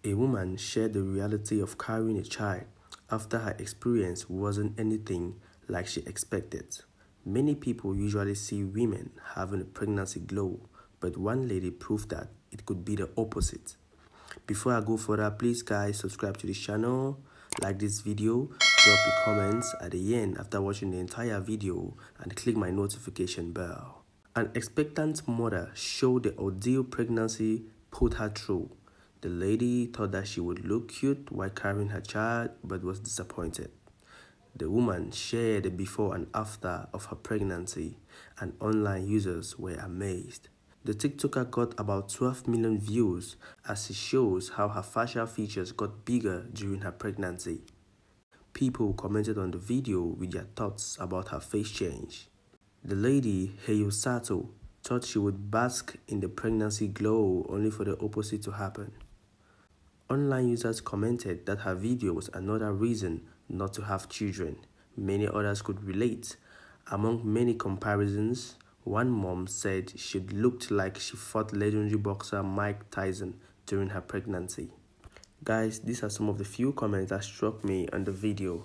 A woman shared the reality of carrying a child after her experience wasn't anything like she expected. Many people usually see women having a pregnancy glow, but one lady proved that it could be the opposite. Before I go further, please guys subscribe to the channel, like this video, drop your comments at the end after watching the entire video, and click my notification bell. An expectant mother showed the ordeal pregnancy put her through. The lady thought that she would look cute while carrying her child, but was disappointed. The woman shared the before and after of her pregnancy, and online users were amazed. The TikToker got about 12 million views as she shows how her facial features got bigger during her pregnancy. People commented on the video with their thoughts about her face change. The lady, Heyo Sato, thought she would bask in the pregnancy glow only for the opposite to happen. Online users commented that her video was another reason not to have children. Many others could relate. Among many comparisons, one mom said she looked like she fought legendary boxer Mike Tyson during her pregnancy. Guys, these are some of the few comments that struck me on the video.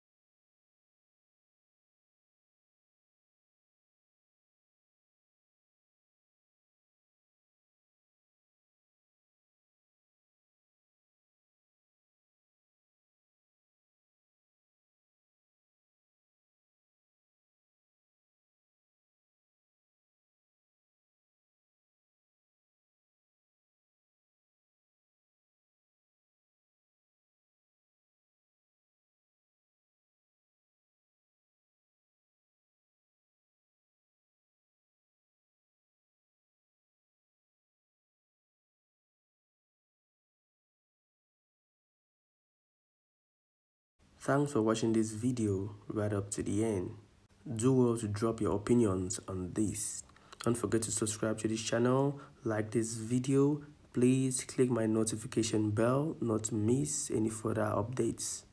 Thanks for watching this video right up to the end. Do well to drop your opinions on this. Don't forget to subscribe to this channel, like this video. Please click my notification bell not to miss any further updates.